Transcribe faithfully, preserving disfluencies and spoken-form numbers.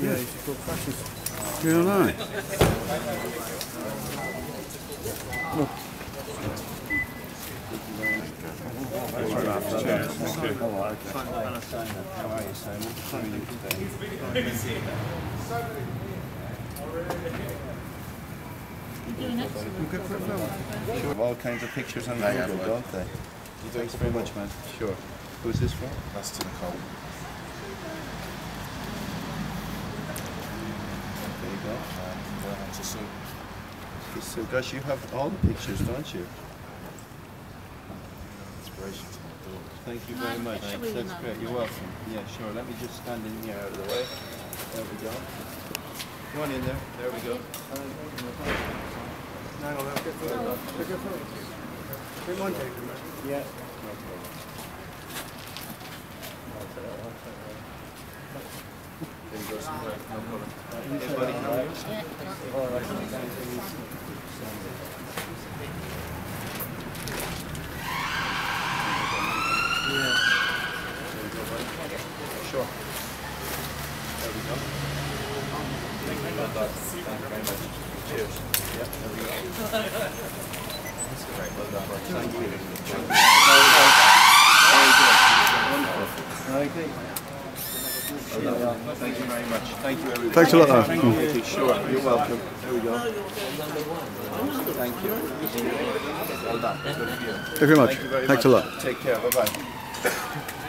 Yeah, he's called fascist. Yeah, I know. Look. All kinds of pictures on Google, don't they? Thanks very much, man. Sure. Who's this from? That's to Nicole. There you go. And uh, to Sue. So, gosh, you have all the pictures, don't you? Inspiration to my daughter. Thank you very much. That's great. You're welcome. Yeah, sure. Let me just stand in here out of the way. There we go. Go on in there. There we go. No, no, I'll get through. I'll get through. Don't mind taking that. Yeah. There you go. No problem. Hey, buddy, how are you? All right. Yeah. There we go, buddy. Sure. There we go. Thank you very much. Thank you very much. Cheers. Yep, there we go. That's great. Well done. Thank you. Thank you. Very good. Wonderful. Okay. Well done. Thank you very much. Thank you, everybody. Thanks a lot, though. Thank you. Sure. You're welcome. There we go. Thank you. Well done. Good for you. Thank you very much. Thank you very Thanks much. a lot. Take care. Bye-bye.